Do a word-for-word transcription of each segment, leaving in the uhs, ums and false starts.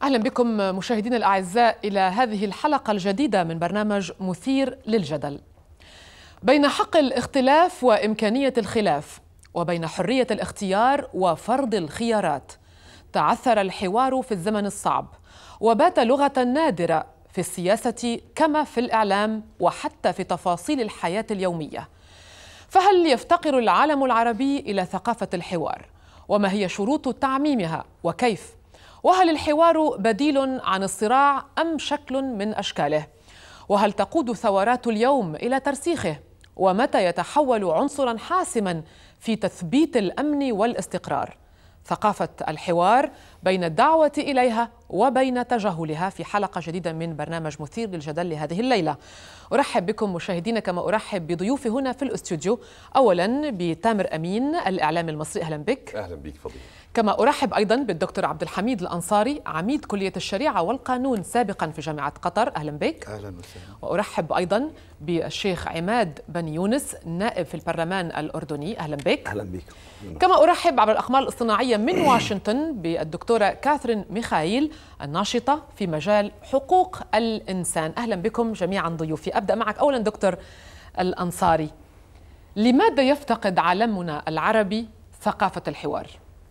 أهلا بكم مشاهدينا الأعزاء إلى هذه الحلقة الجديدة من برنامج مثير للجدل. بين حق الاختلاف وإمكانية الخلاف، وبين حرية الاختيار وفرض الخيارات، تعثر الحوار في الزمن الصعب، وبات لغة نادرة في السياسة كما في الإعلام وحتى في تفاصيل الحياة اليومية. فهل يفتقر العالم العربي إلى ثقافة الحوار؟ وما هي شروط تعميمها وكيف؟ وهل الحوار بديل عن الصراع أم شكل من أشكاله؟ وهل تقود ثورات اليوم إلى ترسيخه؟ ومتى يتحول عنصراً حاسماً في تثبيت الأمن والاستقرار؟ ثقافة الحوار بين الدعوة إليها وبين تجاهلها، في حلقة جديدة من برنامج مثير للجدل لهذه الليلة. أرحب بكم مشاهدينا كما أرحب بضيوفي هنا في الأستوديو. أولاً بتامر أمين الإعلام المصري، أهلا بك. أهلا بك فضيلة. كما أرحب أيضاً بالدكتور عبد الحميد الأنصاري، عميد كلية الشريعة والقانون سابقاً في جامعة قطر، أهلا بك. أهلا وسهلا. وأرحب أيضاً بالشيخ عماد بن يونس، نائب في البرلمان الأردني، أهلا بك. أهلا بك. كما أرحب عبر الأقمار الاصطناعية من واشنطن بالدكتورة كاثرين ميخائيل، الناشطة في مجال حقوق الإنسان، أهلا بكم جميعاً ضيوفي. أبدأ معك أولاً دكتور الأنصاري، لماذا يفتقد عالمنا العربي ثقافة الحوار؟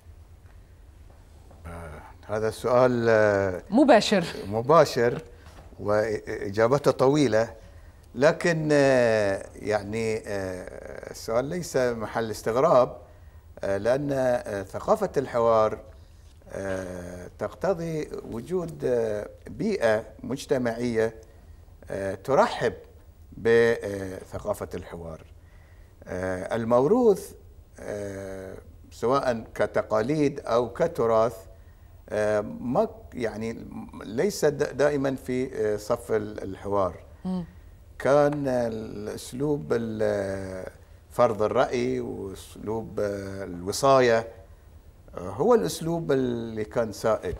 هذا السؤال مباشر مباشر وإجابته طويلة، لكن يعني السؤال ليس محل استغراب، لأن ثقافة الحوار تقتضي وجود بيئة مجتمعية ترحب بثقافة الحوار. الموروث سواء كتقاليد أو كتراث ما يعني ليس دائما في صف الحوار. كان الأسلوب فرض الرأي وأسلوب الوصاية هو الأسلوب اللي كان سائد،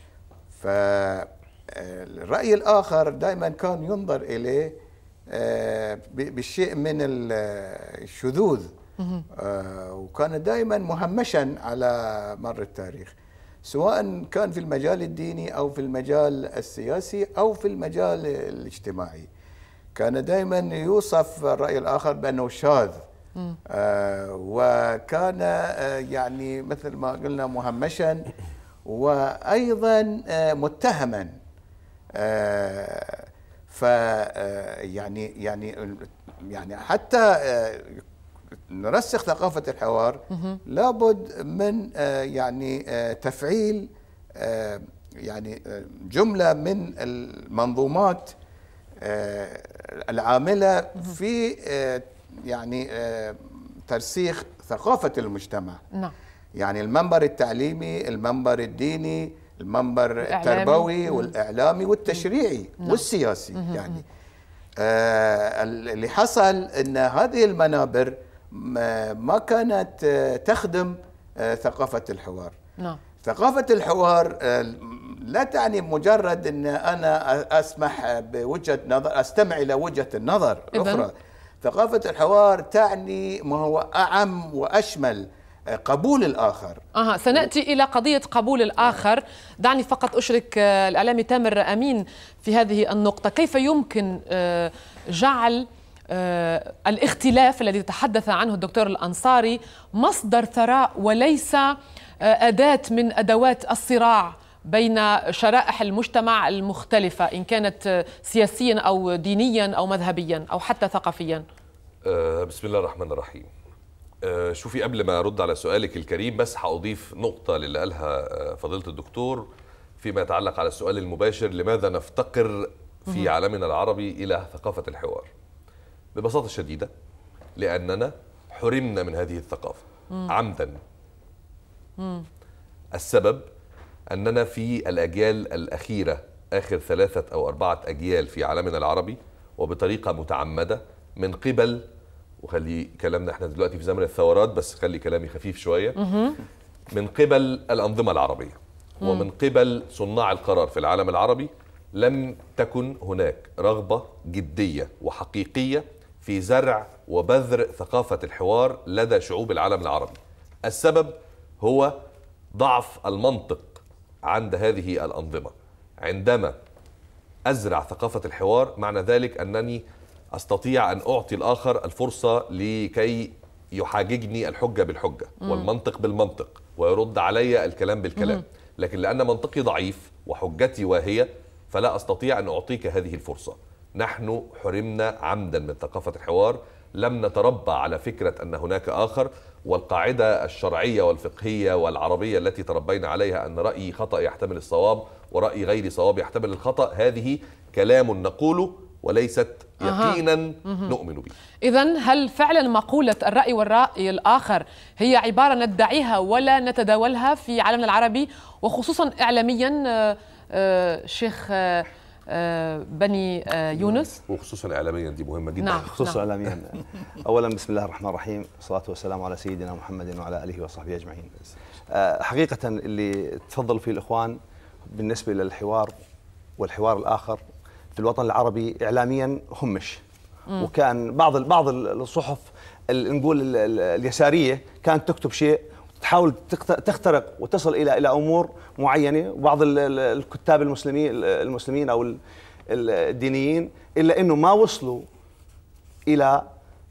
فالرأي الآخر دائما كان ينظر إليه بالشيء من الشذوذ، وكان دائما مهمشا على مر التاريخ، سواء كان في المجال الديني أو في المجال السياسي أو في المجال الاجتماعي. كان دائما يوصف الرأي الآخر بأنه شاذ، آه وكان آه يعني مثل ما قلنا مهمشا، وأيضا آه متهما. آه ف يعني يعني يعني حتى آه نرسخ ثقافة الحوار لابد من يعني تفعيل يعني جملة من المنظومات العاملة في يعني ترسيخ ثقافة المجتمع. نعم. يعني المنبر التعليمي، المنبر الديني، المنبر التربوي والإعلامي والتشريعي والسياسي. يعني اللي حصل أن هذه المنابر ما كانت تخدم ثقافة الحوار. نعم. ثقافة الحوار لا تعني مجرد أن أنا أسمح بوجهة نظر، أستمع إلى وجهة النظر الأخرى. ثقافة الحوار تعني ما هو أعم وأشمل، قبول الآخر. أها، سنأتي إلى قضية قبول الآخر. دعني فقط أشرك الإعلامي تامر أمين في هذه النقطة. كيف يمكن جعل آه الاختلاف الذي تحدث عنه الدكتور الأنصاري مصدر ثراء وليس آه أداة من أدوات الصراع بين شرائح المجتمع المختلفة، إن كانت آه سياسيا أو دينيا أو مذهبيا أو حتى ثقافيا؟ آه بسم الله الرحمن الرحيم. آه شوفي، قبل ما أرد على سؤالك الكريم بس هأضيف نقطة للي قالها فضيلة الدكتور فيما يتعلق على السؤال المباشر: لماذا نفتقر في عالمنا العربي إلى ثقافة الحوار؟ ببساطة شديدة لأننا حرمنا من هذه الثقافة مم. عمدا. مم. السبب أننا في الأجيال الأخيرة، آخر ثلاثة أو أربعة أجيال في عالمنا العربي، وبطريقة متعمدة من قبل، وخلي كلامنا احنا دلوقتي في زمن الثورات بس خلي كلامي خفيف شوية، مم. من قبل الأنظمة العربية مم. ومن قبل صناع القرار في العالم العربي، لم تكن هناك رغبة جدية وحقيقية في زرع وبذر ثقافة الحوار لدى شعوب العالم العربي. السبب هو ضعف المنطق عند هذه الأنظمة. عندما أزرع ثقافة الحوار معنى ذلك أنني أستطيع أن أعطي الآخر الفرصة لكي يحاججني الحجة بالحجة مم. والمنطق بالمنطق ويرد علي الكلام بالكلام مم. لكن لأن منطقي ضعيف وحجتي واهية فلا أستطيع أن أعطيك هذه الفرصة. نحن حرمنا عمدا من ثقافة الحوار، لم نتربى على فكرة أن هناك آخر، والقاعدة الشرعية والفقهية والعربية التي تربينا عليها أن رأيي خطأ يحتمل الصواب ورأي غيري صواب يحتمل الخطأ، هذه كلام نقوله وليست يقينا أه. نؤمن به. إذن هل فعلا مقولة الرأي والرأي الآخر هي عبارة ندعيها ولا نتداولها في عالمنا العربي وخصوصا إعلاميا شيخ بني يونس؟ وخصوصا إعلاميا دي مهمة جدا. نعم. خصوصا نعم. إعلاميا. أولا بسم الله الرحمن الرحيم، والصلاة والسلام على سيدنا محمد وعلى آله وصحبه أجمعين. حقيقة اللي تفضلوا فيه الإخوان بالنسبة للحوار والحوار الآخر في الوطن العربي إعلاميا همش، مم. وكان بعض بعض الصحف نقول اليسارية كانت تكتب شيء تحاول تخترق وتصل إلى إلى أمور معينة، وبعض الكتاب المسلمين المسلمين أو الدينيين إلا إنه ما وصلوا إلى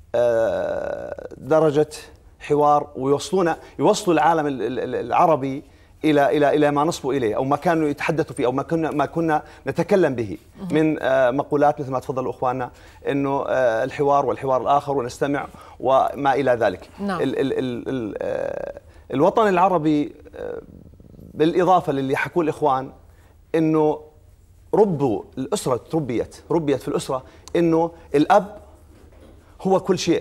درجة حوار ويوصلونا يوصلوا العالم العربي الى الى الى ما نصبوا اليه او ما كانوا يتحدثوا فيه او ما كنا ما كنا نتكلم به من مقولات مثل ما تفضلوا اخواننا انه الحوار والحوار الاخر ونستمع وما الى ذلك. نعم. ال ال ال ال الوطن العربي بالاضافه للي حكوه الاخوان انه ربوا الاسره تربيت ربيت في الاسره انه الاب هو كل شيء.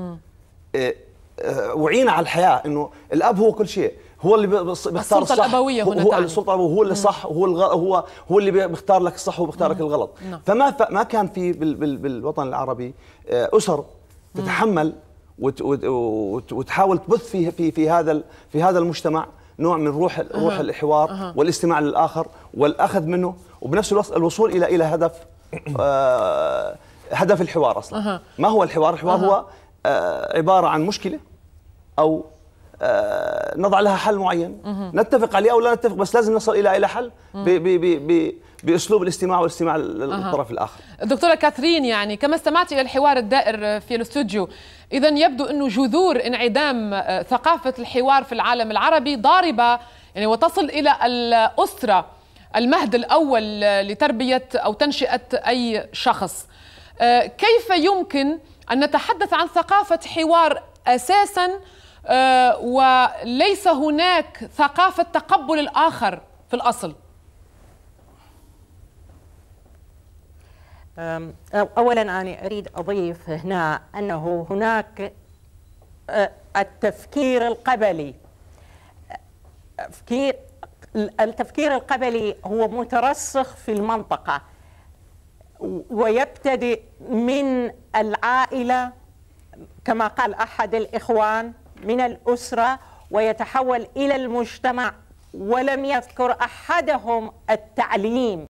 وعينا على الحياه انه الاب هو كل شيء، هو اللي بيختار الصح، السلطة الأبوية هنا هو السلطة الأبوية، هو اللي صح وهو الغ... هو هو اللي بيختار لك الصح وبيختار لك الغلط. نعم. فما ف... ما كان في بال... بال... بالوطن العربي أسر تتحمل وت... وت... وتحاول تبث في في في هذا ال... في هذا المجتمع نوع من روح أه. روح الحوار أه. والاستماع للآخر والأخذ منه، وبنفس الوقت الوصول إلى إلى هدف آه... هدف الحوار أصلا. أه. ما هو الحوار؟ الحوار أه. هو آه... عبارة عن مشكلة أو آه نضع لها حل معين، مه. نتفق عليه او لا نتفق، بس لازم نصل الى الى حل ب ب ب ب باسلوب الاستماع والاستماع للطرف أه. الاخر. دكتوره كاثرين، يعني كما استمعت الى الحوار الدائر في الاستوديو، اذا يبدو انه جذور انعدام ثقافه الحوار في العالم العربي ضاربه يعني وتصل الى الاسره، المهد الاول لتربيه او تنشئه اي شخص. آه كيف يمكن ان نتحدث عن ثقافه حوار اساسا أه وليس هناك ثقافة تقبل الآخر في الأصل؟ أولا أنا أريد أضيف هنا أنه هناك التفكير القبلي. التفكير القبلي هو مترسخ في المنطقة ويبتدئ من العائلة كما قال أحد الإخوان، من الأسرة ويتحول إلى المجتمع، ولم يذكر أحدهم التعليم.